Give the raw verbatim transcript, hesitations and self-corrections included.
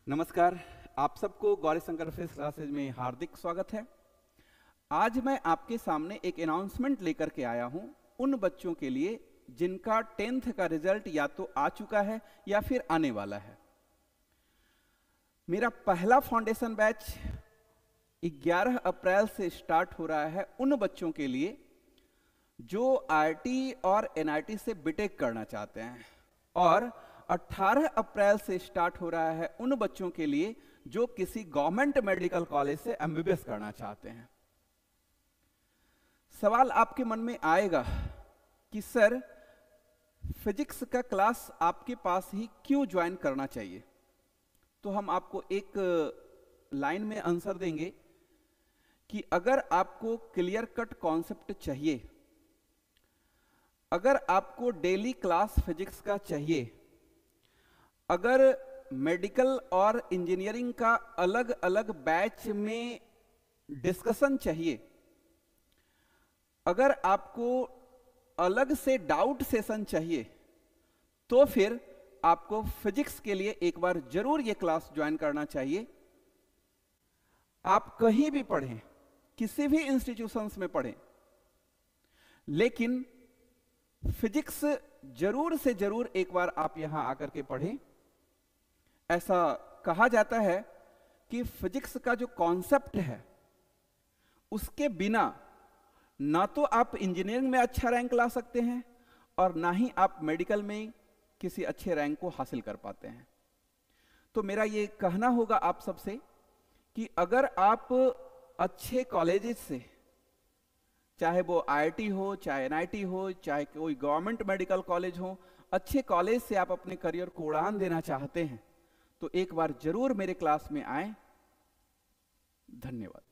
नमस्कार, आप सबको गौरी शंकर फिजिक्स क्लासेज में हार्दिक स्वागत है। आज मैं आपके सामने एक अनाउंसमेंट लेकर के आया हूं उन बच्चों के लिए जिनका टेंथ का रिजल्ट या तो आ चुका है या फिर आने वाला है। मेरा पहला फाउंडेशन बैच ग्यारह अप्रैल से स्टार्ट हो रहा है उन बच्चों के लिए जो आईआईटी और एनआईटी से बीटेक करना चाहते हैं, और अठारह अप्रैल से स्टार्ट हो रहा है उन बच्चों के लिए जो किसी गवर्नमेंट मेडिकल कॉलेज से एमबीबीएस करना चाहते हैं। सवाल आपके मन में आएगा कि सर फिजिक्स का क्लास आपके पास ही क्यों ज्वाइन करना चाहिए। तो हम आपको एक लाइन में आंसर देंगे कि अगर आपको क्लियर कट कॉन्सेप्ट चाहिए, अगर आपको डेली क्लास फिजिक्स का चाहिए, अगर मेडिकल और इंजीनियरिंग का अलग अलग बैच में डिस्कशन चाहिए, अगर आपको अलग से डाउट सेशन चाहिए, तो फिर आपको फिजिक्स के लिए एक बार जरूर ये क्लास ज्वाइन करना चाहिए। आप कहीं भी पढ़ें, किसी भी इंस्टीट्यूशंस में पढ़ें, लेकिन फिजिक्स जरूर से जरूर एक बार आप यहां आकर के पढ़ें। ऐसा कहा जाता है कि फिजिक्स का जो कॉन्सेप्ट है उसके बिना ना तो आप इंजीनियरिंग में अच्छा रैंक ला सकते हैं और ना ही आप मेडिकल में किसी अच्छे रैंक को हासिल कर पाते हैं। तो मेरा ये कहना होगा आप सबसे कि अगर आप अच्छे कॉलेजेस से, चाहे वो आईआईटी हो, चाहे एनआईटी हो, चाहे कोई गवर्नमेंट मेडिकल कॉलेज हो, अच्छे कॉलेज से आप अपने करियर को उड़ान देना चाहते हैं तो एक बार जरूर मेरे क्लास में आएं। धन्यवाद।